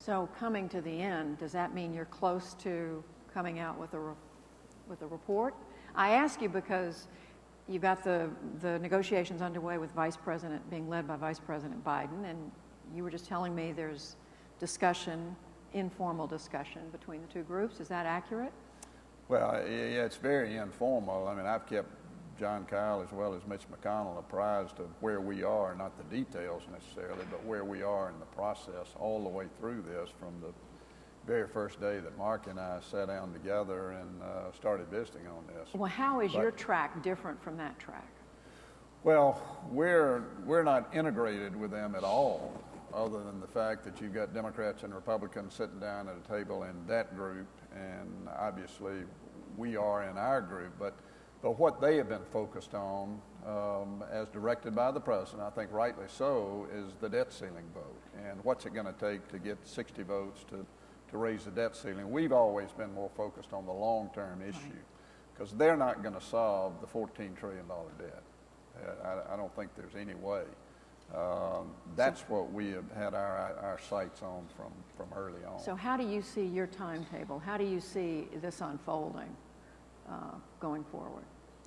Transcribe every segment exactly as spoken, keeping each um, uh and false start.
So coming to the end, does that mean you're close to coming out with a, re with a report? I ask you because you've got the, the negotiations underway with Vice President, being led by Vice President Biden, and you were just telling me there's discussion, informal discussion between the two groups. Is that accurate? Well, yeah, it's very informal. I mean, I've kept John Kyle as well as Mitch McConnell apprised of where we are, not the details necessarily, but where we are in the process all the way through this from the very first day that Mark and I sat down together and uh, started visiting on this. Well, how is but, your track different from that track? Well, we're, we're not integrated with them at all, other than the fact that you've got Democrats and Republicans sitting down at a table in that group, and obviously we are in our group. But, but what they have been focused on, um, as directed by the President, I think rightly so, is the debt ceiling vote. And what's it going to take to get sixty votes to to raise the debt ceiling. We've always been more focused on the long-term issue because they're not going to solve the fourteen trillion dollar debt. I, I don't think there's any way. Um, that's what we have had our, our sights on from, from early on. So how do you see your timetable? How do you see this unfolding uh, going forward?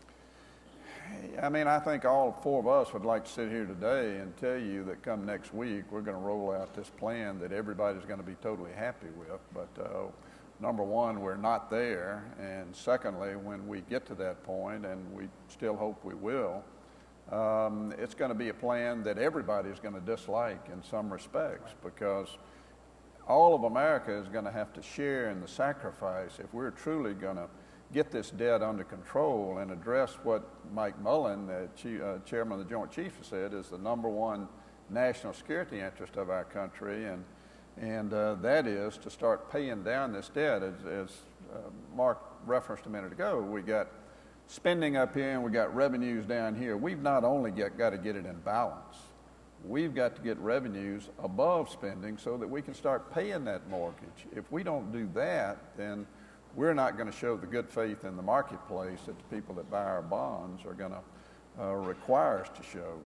I mean, I think all four of us would like to sit here today and tell you that come next week, we're going to roll out this plan that everybody's going to be totally happy with. But uh, number one, we're not there. And secondly, when we get to that point, and we still hope we will, um, it's going to be a plan that everybody's going to dislike in some respects, because all of America is going to have to share in the sacrifice if we're truly going to get this debt under control and address what Mike Mullen, the chief, uh, chairman of the Joint Chiefs, has said is the number one national security interest of our country, and and uh, that is to start paying down this debt. As, as uh, Mark referenced a minute ago, we got spending up here and we got revenues down here. We've not only get, got to get it in balance, we've got to get revenues above spending so that we can start paying that mortgage. If we don't do that, then we're not going to show the good faith in the marketplace that the people that buy our bonds are going to uh, require us to show.